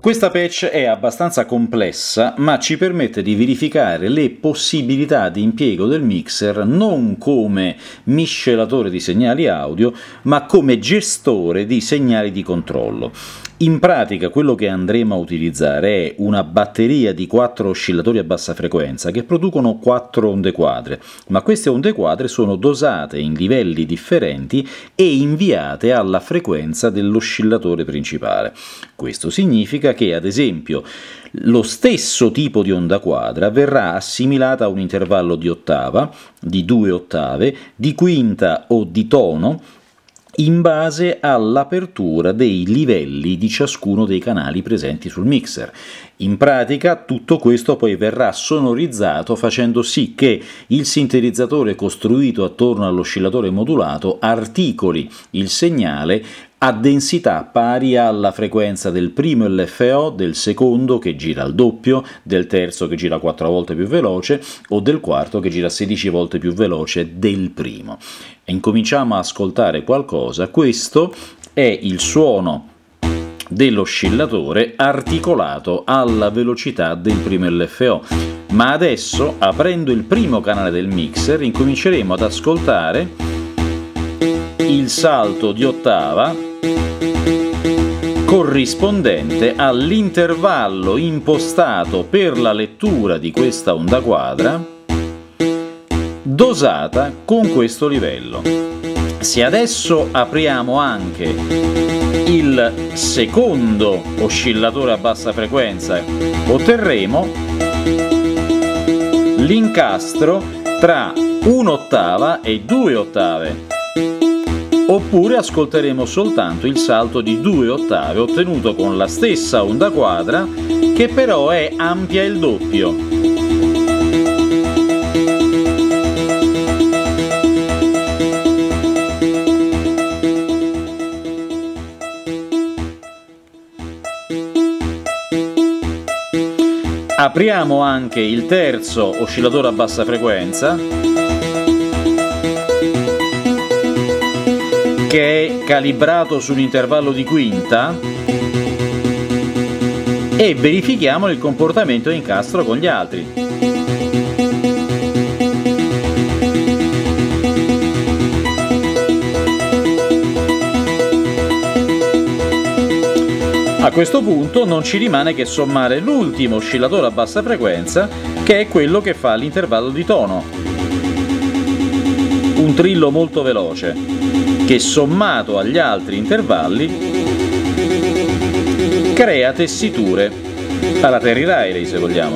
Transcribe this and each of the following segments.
Questa patch è abbastanza complessa, ma ci permette di verificare le possibilità di impiego del mixer non come miscelatore di segnali audio, ma come gestore di segnali di controllo. In pratica quello che andremo a utilizzare è una batteria di 4 oscillatori a bassa frequenza che producono 4 onde quadre, ma queste onde quadre sono dosate in livelli differenti e inviate alla frequenza dell'oscillatore principale. Questo significa che, ad esempio, lo stesso tipo di onda quadra verrà assimilata a un intervallo di ottava, di 2 ottave, di quinta o di tono, in base all'apertura dei livelli di ciascuno dei canali presenti sul mixer. In pratica tutto questo poi verrà sonorizzato facendo sì che il sintetizzatore costruito attorno all'oscillatore modulato articoli il segnale a densità pari alla frequenza del primo LFO, del secondo che gira al doppio, del terzo che gira 4 volte più veloce o del quarto che gira 16 volte più veloce del primo. E incominciamo a ascoltare qualcosa. Questo è il suono dell'oscillatore articolato alla velocità del primo LFO. Ma adesso, aprendo il primo canale del mixer, incominceremo ad ascoltare il salto di ottava corrispondente all'intervallo impostato per la lettura di questa onda quadra dosata con questo livello. Se adesso apriamo anche il secondo oscillatore a bassa frequenza, otterremo l'incastro tra un'ottava e 2 ottave. Oppure ascolteremo soltanto il salto di 2 ottave ottenuto con la stessa onda quadra, che però è ampia il doppio. Apriamo anche il terzo oscillatore a bassa frequenza, che è calibrato su un intervallo di quinta, e verifichiamo il comportamento di incastro con gli altri. A questo punto non ci rimane che sommare l'ultimo oscillatore a bassa frequenza, che è quello che fa l'intervallo di tono, un trillo molto veloce, che sommato agli altri intervalli crea tessiture alla Terry Riley, se vogliamo.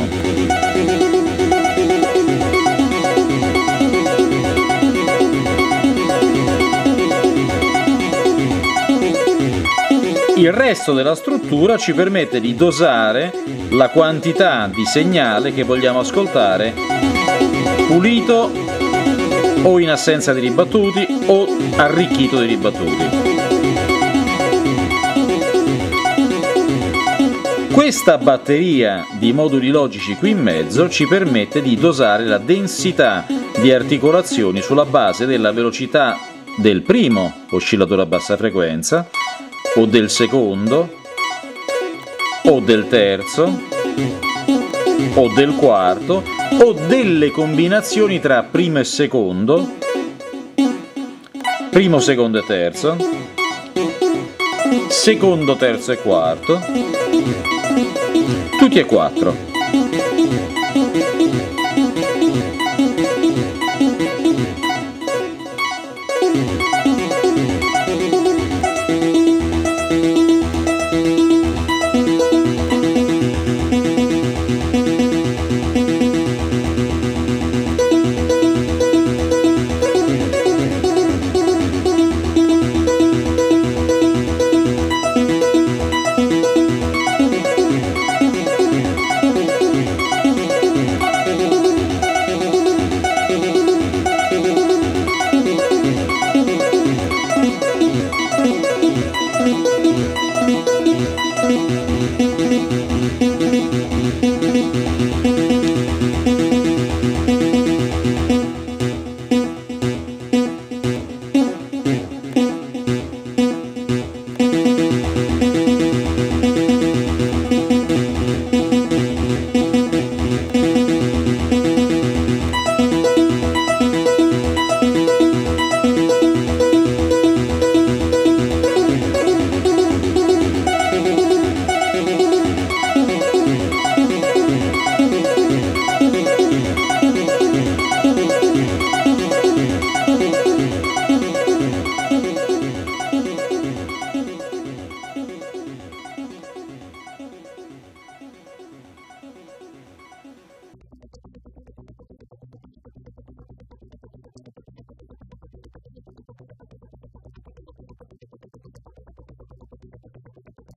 Il resto della struttura ci permette di dosare la quantità di segnale che vogliamo ascoltare, pulito o in assenza di ribattuti o arricchito di ribattuti. Questa batteria di moduli logici qui in mezzo ci permette di dosare la densità di articolazioni sulla base della velocità del primo oscillatore a bassa frequenza, o del secondo, o del terzo, o del quarto, o delle combinazioni tra primo e secondo, primo, secondo e terzo, secondo, terzo e quarto, tutti e quattro.